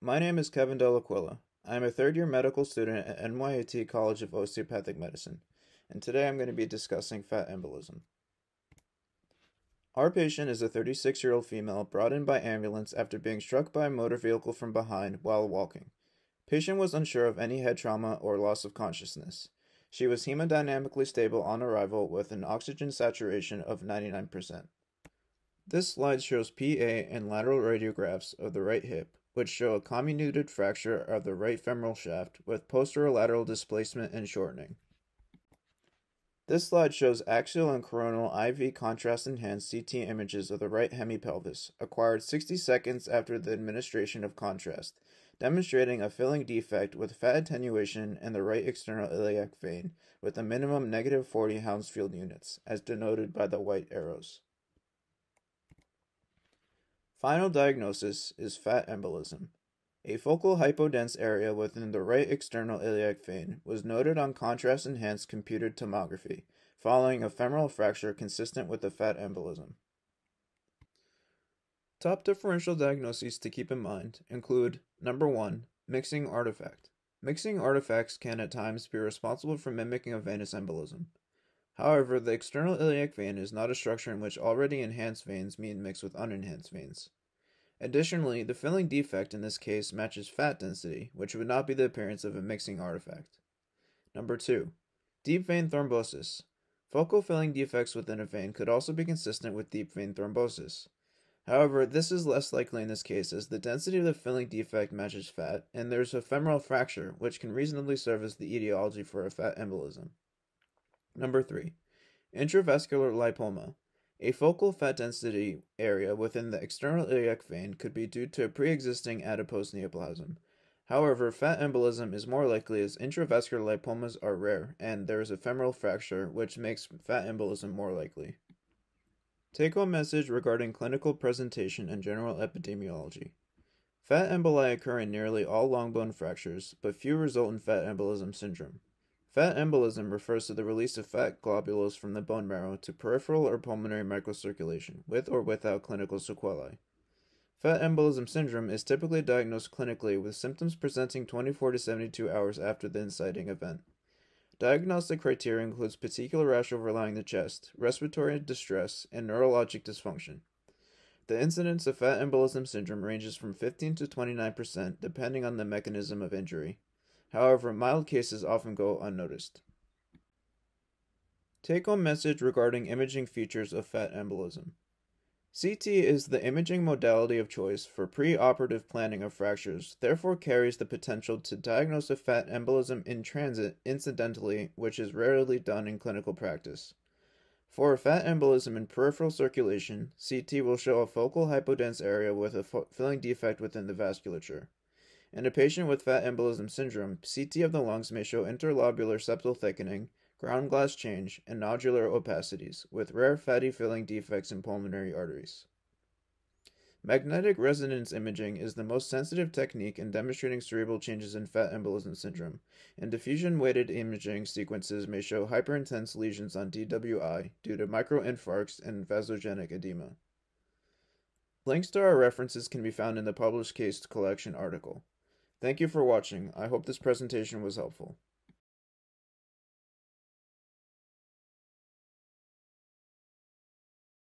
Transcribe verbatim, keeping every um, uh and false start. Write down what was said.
My name is Kevin Delaquilla. I am a third-year medical student at N Y A T College of Osteopathic Medicine, and today I'm going to be discussing fat embolism. Our patient is a thirty-six-year-old female brought in by ambulance after being struck by a motor vehicle from behind while walking. Patient was unsure of any head trauma or loss of consciousness. She was hemodynamically stable on arrival with an oxygen saturation of ninety-nine percent. This slide shows P A and lateral radiographs of the right hip, which show a comminuted fracture of the right femoral shaft with posterolateral displacement and shortening. This slide shows axial and coronal I V contrast-enhanced C T images of the right hemipelvis, acquired sixty seconds after the administration of contrast, demonstrating a filling defect with fat attenuation in the right external iliac vein with a minimum negative forty Hounsfield units, as denoted by the white arrows. Final diagnosis is fat embolism. A focal hypodense area within the right external iliac vein was noted on contrast-enhanced computed tomography, following a femoral fracture consistent with the fat embolism. Top differential diagnoses to keep in mind include: number one, mixing artifact. Mixing artifacts can at times be responsible for mimicking a venous embolism. However, the external iliac vein is not a structure in which already enhanced veins meet mixed with unenhanced veins. Additionally, the filling defect in this case matches fat density, which would not be the appearance of a mixing artifact. Number two, deep vein thrombosis. Focal filling defects within a vein could also be consistent with deep vein thrombosis. However, this is less likely in this case as the density of the filling defect matches fat, and there is a femoral fracture, which can reasonably serve as the etiology for a fat embolism. Number three, intravascular lipoma. A focal fat density area within the external iliac vein could be due to a pre-existing adipose neoplasm. However, fat embolism is more likely as intravascular lipomas are rare and there is a femoral fracture, which makes fat embolism more likely. Take-home message regarding clinical presentation and general epidemiology. Fat emboli occur in nearly all long bone fractures, but few result in fat embolism syndrome. Fat embolism refers to the release of fat globules from the bone marrow to peripheral or pulmonary microcirculation, with or without clinical sequelae. Fat embolism syndrome is typically diagnosed clinically with symptoms presenting twenty-four to seventy-two hours after the inciting event. Diagnostic criteria includes petechial rash overlying the chest, respiratory distress, and neurologic dysfunction. The incidence of fat embolism syndrome ranges from fifteen to twenty-nine percent depending on the mechanism of injury. However, mild cases often go unnoticed. Take-home message regarding imaging features of fat embolism. C T is the imaging modality of choice for pre-operative planning of fractures, therefore carries the potential to diagnose a fat embolism in transit incidentally, which is rarely done in clinical practice. For a fat embolism in peripheral circulation, C T will show a focal hypodense area with a filling defect within the vasculature. In a patient with fat embolism syndrome, C T of the lungs may show interlobular septal thickening, ground glass change, and nodular opacities, with rare fatty filling defects in pulmonary arteries. Magnetic resonance imaging is the most sensitive technique in demonstrating cerebral changes in fat embolism syndrome, and diffusion-weighted imaging sequences may show hyperintense lesions on D W I due to microinfarcts and vasogenic edema. Links to our references can be found in the published Case Collection article. Thank you for watching. I hope this presentation was helpful.